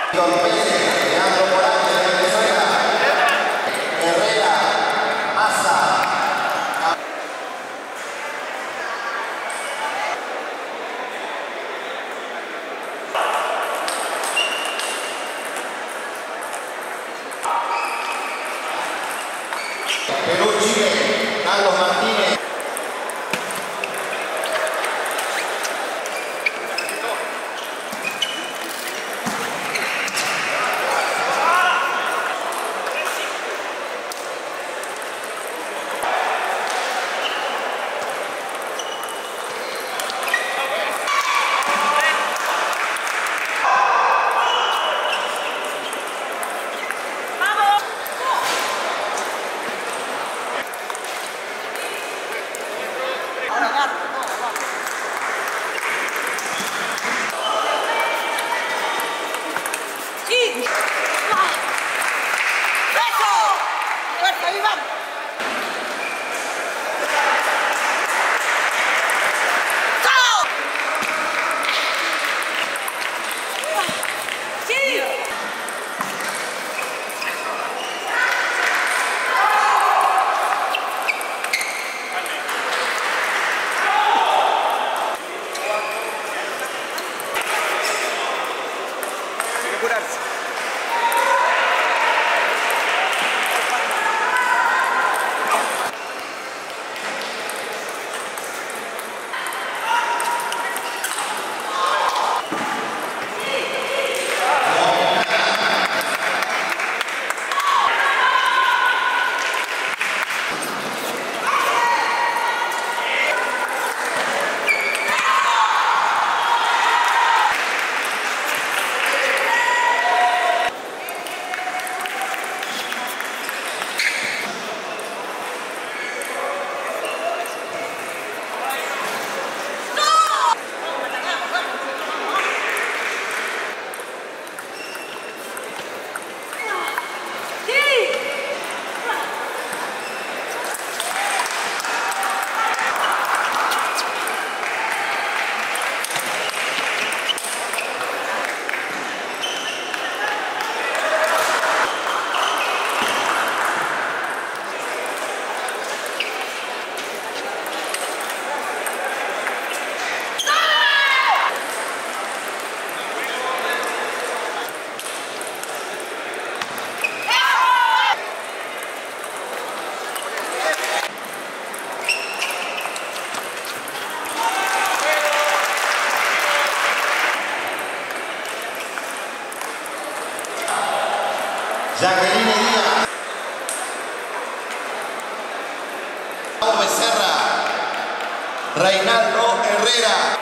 Perú, Chile, Carlos Martínez. Jacqueline Díaz, Becerra, Reinaldo Herrera.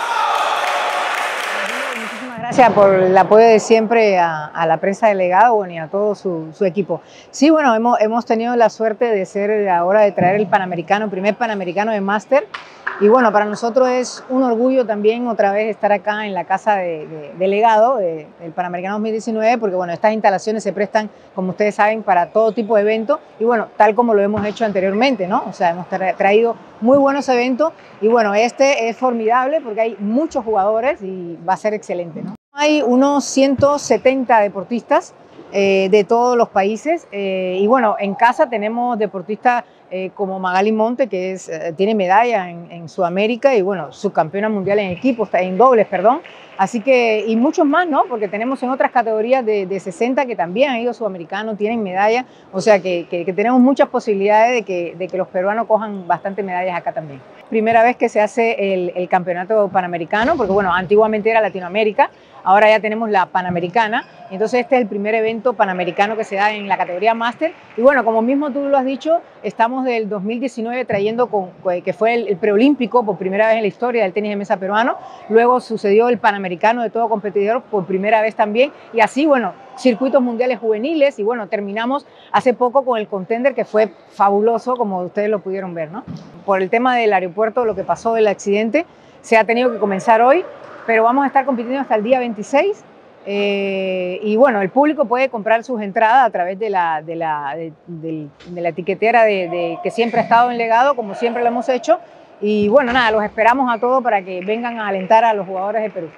Muchísimas gracias por el apoyo de siempre a la prensa delegada y a todo su equipo. Sí, bueno, hemos tenido la suerte de ser ahora de traer el Panamericano, el primer Panamericano de Máster. Y bueno, para nosotros es un orgullo también otra vez estar acá en la casa de legado del Panamericano 2019, porque bueno, estas instalaciones se prestan, como ustedes saben, para todo tipo de eventos y bueno, tal como lo hemos hecho anteriormente, ¿no? O sea, hemos traído muy buenos eventos y bueno, este es formidable porque hay muchos jugadores y va a ser excelente, ¿no? Hay unos 170 deportistas de todos los países y bueno, en casa tenemos deportistas como Magali Monte, que tiene medalla en Sudamérica y bueno, subcampeona mundial en equipos, en dobles, perdón. Así que, y muchos más, ¿no? Porque tenemos en otras categorías de 60 que también han ido sudamericanos, tienen medalla, o sea que tenemos muchas posibilidades de que los peruanos cojan bastantes medallas acá también. Primera vez que se hace el campeonato panamericano, porque bueno, antiguamente era Latinoamérica, ahora ya tenemos la Panamericana, entonces este es el primer evento panamericano que se da en la categoría máster y bueno, como mismo tú lo has dicho, estamos del 2019 trayendo, que fue el preolímpico por primera vez en la historia del tenis de mesa peruano, luego sucedió el Panamericano de todo competidor por primera vez también y así bueno, circuitos mundiales juveniles y bueno, terminamos hace poco con el Contender que fue fabuloso como ustedes lo pudieron ver, ¿no? Por el tema del aeropuerto, lo que pasó del accidente, se ha tenido que comenzar hoy, pero vamos a estar compitiendo hasta el día 26 y bueno, el público puede comprar sus entradas a través de la etiquetera que siempre ha estado en legado, como siempre lo hemos hecho y bueno, nada, los esperamos a todos para que vengan a alentar a los jugadores de Perú.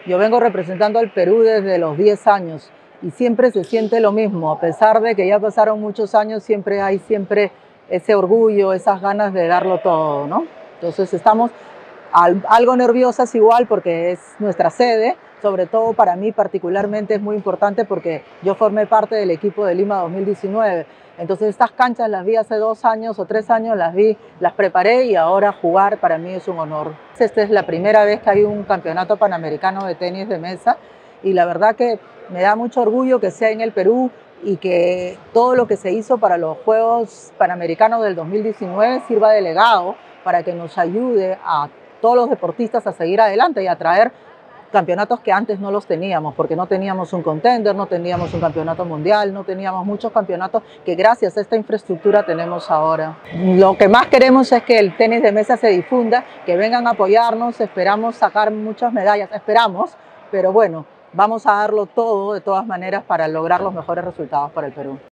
Yo vengo representando al Perú desde los 10 años y siempre se siente lo mismo, a pesar de que ya pasaron muchos años, siempre hay ese orgullo, esas ganas de darlo todo, ¿no? Entonces estamos algo nerviosas igual porque es nuestra sede, sobre todo para mí particularmente es muy importante porque yo formé parte del equipo de Lima 2019. Entonces estas canchas las vi hace 2 años o 3 años, las preparé y ahora jugar para mí es un honor. Esta es la primera vez que hay un campeonato panamericano de tenis de mesa y la verdad que me da mucho orgullo que sea en el Perú y que todo lo que se hizo para los Juegos Panamericanos del 2019 sirva de legado para que nos ayude a todos los deportistas a seguir adelante y a traer campeonatos que antes no los teníamos, porque no teníamos un contender, no teníamos un campeonato mundial, no teníamos muchos campeonatos que gracias a esta infraestructura tenemos ahora. Lo que más queremos es que el tenis de mesa se difunda, que vengan a apoyarnos, esperamos sacar muchas medallas, pero bueno, vamos a darlo todo de todas maneras para lograr los mejores resultados para el Perú.